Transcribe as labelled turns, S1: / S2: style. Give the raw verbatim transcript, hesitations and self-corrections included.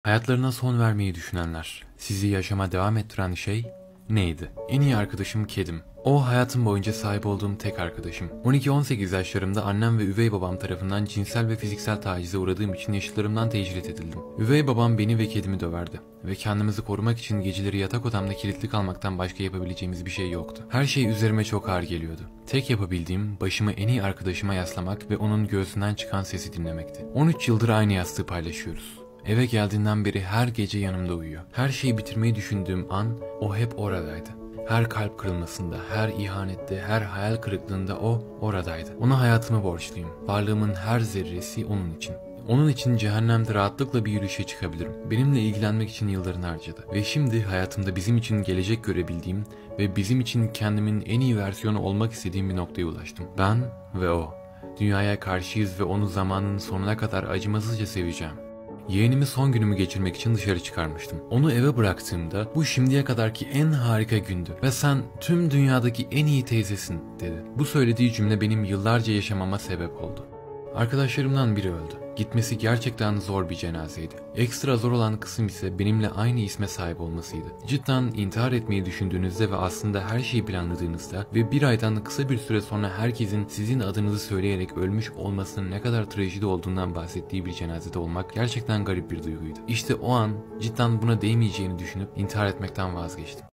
S1: Hayatlarına son vermeyi düşünenler, sizi yaşama devam ettiren şey neydi? En iyi arkadaşım kedim. O hayatım boyunca sahip olduğum tek arkadaşım. on iki on sekiz yaşlarımda annem ve üvey babam tarafından cinsel ve fiziksel tacize uğradığım için yaşıtlarımdan tecrit edildim. Üvey babam beni ve kedimi döverdi. Ve kendimizi korumak için geceleri yatak odamda kilitli kalmaktan başka yapabileceğimiz bir şey yoktu. Her şey üzerime çok ağır geliyordu. Tek yapabildiğim başımı en iyi arkadaşıma yaslamak ve onun göğsünden çıkan sesi dinlemekti. on üç yıldır aynı yastığı paylaşıyoruz. Eve geldiğinden beri her gece yanımda uyuyor. Her şeyi bitirmeyi düşündüğüm an o hep oradaydı. Her kalp kırılmasında, her ihanette, her hayal kırıklığında o oradaydı. Ona hayatımı borçluyum. Varlığımın her zerresi onun için. Onun için cehennemde rahatlıkla bir yürüyüşe çıkabilirim. Benimle ilgilenmek için yıllarını harcadı. Ve şimdi hayatımda bizim için gelecek görebildiğim ve bizim için kendimin en iyi versiyonu olmak istediğim bir noktaya ulaştım. Ben ve o. Dünyaya karşıyız ve onu zamanın sonuna kadar acımasızca seveceğim. Yeğenimi son günümü geçirmek için dışarı çıkarmıştım. Onu eve bıraktığımda bu şimdiye kadarki en harika gündü ve sen tüm dünyadaki en iyi teyzesin dedi. Bu söylediği cümle benim yıllarca yaşamama sebep oldu. Arkadaşlarımdan biri öldü. Gitmesi gerçekten zor bir cenazeydi. Ekstra zor olan kısım ise benimle aynı isme sahip olmasıydı. Cidden intihar etmeyi düşündüğünüzde ve aslında her şeyi planladığınızda ve bir aydan kısa bir süre sonra herkesin sizin adınızı söyleyerek ölmüş olmasının ne kadar trajedi olduğundan bahsettiği bir cenazede olmak gerçekten garip bir duyguydu. İşte o an cidden buna değmeyeceğini düşünüp intihar etmekten vazgeçtim.